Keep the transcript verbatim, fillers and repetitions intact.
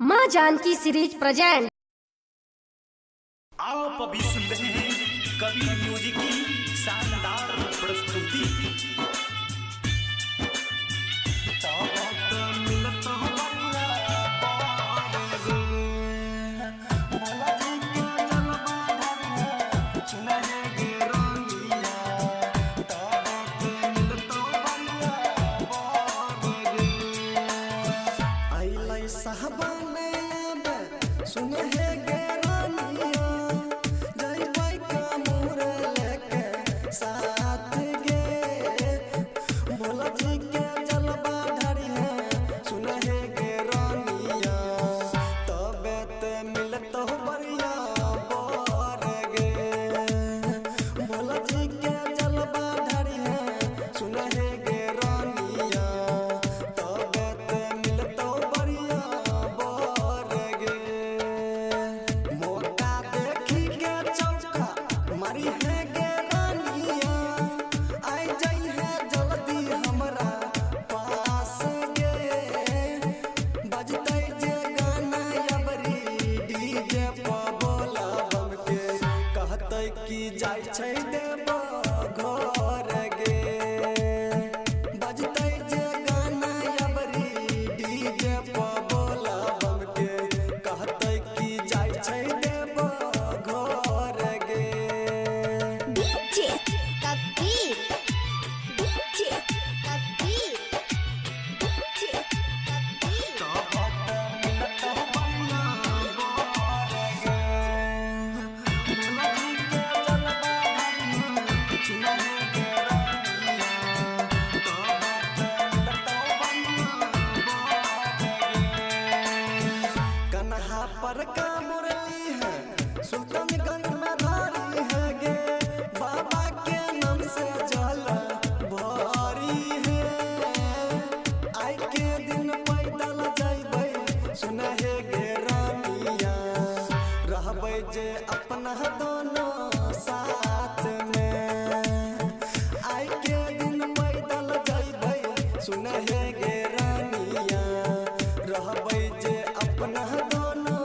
माँ Janaki series present. आप अभी सुन रहे हैं कवि म्यूजिक की शानदार प्रस्तुति। सुन है गेरानिया जय भाई का मोर लेके साथ गे भोला जी के जलवा ढारी है। सुन है गेरानिया तबे ते मिलत हो बरिया बोर गे भोला जी के जलवा ढारी है। सुन है गेरानिया तबे ते मिलत हो बरिया बोर गे मारी है गेरानिया आई जाई है जल्दी हमरा पास गे बजते जे गाना अबरी डीजे पर बोला बम के कहते कि जाय छै देव घर गे बजते जे गाना अबरी डीजे पर बोला बम के कहते कि जाय छै देव घर गे। पर का मुरली है सुल्तानगंज में धारी है गे बाबा के नाम से जल भरी है। आई के दिन पैदल जइबै सुन है गेरानिया रहबै जे अपना दोनों साथ में। आई के दिन पैदल जइबै सुन है गेरानिया रहबै जे अपना दोनों